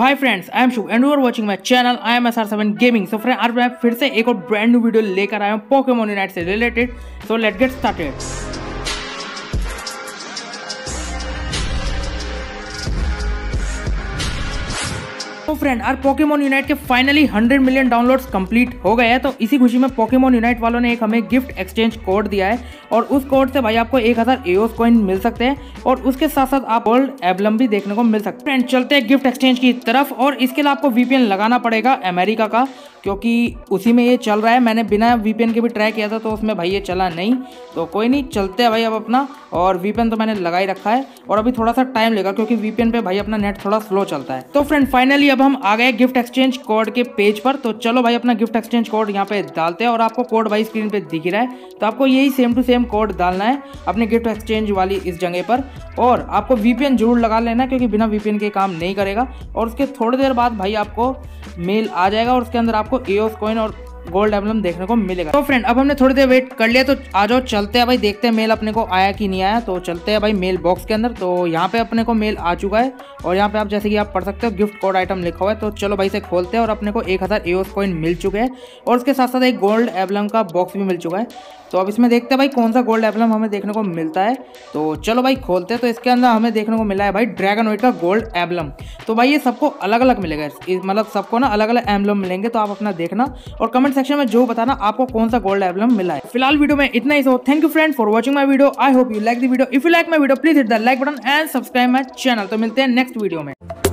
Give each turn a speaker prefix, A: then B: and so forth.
A: Hi friends, I am Shubh and you are watching my channel I am SR7 gaming. So friend, आज मैं फिर से एक और ब्रांड न्यू वीडियो लेकर आया हूँ पोकेमॉन यूनाइट से रिलेटेड। So let's get started. तो फ्रेंड, आज पोकेमॉन यूनाइट के फाइनली 100 मिलियन डाउनलोड्स कंप्लीट हो गए हैं। तो इसी खुशी में पोकेमॉन यूनाइट वालों ने एक हमें गिफ्ट एक्सचेंज कोड दिया है और उस कोड से भाई आपको 1000 एओस कॉइन मिल सकते हैं और उसके साथ साथ आप गोल्ड एम्बलम भी देखने को मिल सकते हैं। फ्रेंड, चलते हैं गिफ्ट एक्सचेंज की तरफ और इसके लिए आपको VPN लगाना पड़ेगा अमेरिका का, क्योंकि उसी में ये चल रहा है। मैंने बिना VPN के भी ट्राई किया था तो उसमें भाई ये चला नहीं। तो कोई नहीं, चलते हैं भाई अब अपना। और VPN तो मैंने लगा ही रखा है और अभी थोड़ा सा टाइम लेगा क्योंकि VPN पे भाई अपना नेट थोड़ा स्लो चलता है। तो फ्रेंड, फाइनली अब हम आ गए गिफ्ट एक्सचेंज कोड के पेज पर। तो चलो भाई अपना गिफ्ट एक्सचेंज कोड यहाँ पे डालते हैं और आपको कोड भाई स्क्रीन पे दिख रहा है। तो आपको यही सेम टू सेम कोड डालना है अपने गिफ्ट एक्सचेंज वाली इस जगह पर। और आपको VPN जरूर लगा लेना क्योंकि बिना VPN के काम नहीं करेगा। और उसके थोड़ी देर बाद भाई आपको मेल आ जाएगा और उसके अंदर आपको एओस कॉइन और गोल्ड एम्बलम देखने को मिलेगा। तो फ्रेंड, अब हमने थोड़ी देर वेट कर लिया, तो आ जाओ चलते हैं भाई, देखते हैं मेल अपने को आया कि नहीं आया। तो चलते हैं भाई मेल बॉक्स के अंदर। तो यहाँ पे अपने को मेल आ चुका है और यहाँ पे आप जैसे कि आप पढ़ सकते हो गिफ्ट कोड आइटम लिखा हुआ है। तो चलो भाई इसे खोलते हैं और अपने को 1000 एओस कॉइन मिल चुके हैं और उसके साथ साथ एक गोल्ड एम्बलम का बॉक्स भी मिल चुका है। तो अब इसमें देखते हैं भाई कौन सा गोल्ड एम्बलम हमें देखने को मिलता है। तो चलो भाई खोलते हैं। तो इसके अंदर हमें देखने को मिला है भाई ड्रैगनोइड का गोल्ड एम्बलम। तो भाई ये सबको अलग अलग मिलेगा, मतलब सबको ना अलग अलग एम्बलम मिलेंगे। तो आप अपना देखना और कमेंट सेक्शन में जो बताना आपको कौन सा गोल्ड एम्बलम मिला है। फिलहाल वीडियो में इतना ही। So thank you friend for watching my video. I hope you like the video. If you like my video please hit the like button and subscribe my channel. तो मिलते हैं next video में।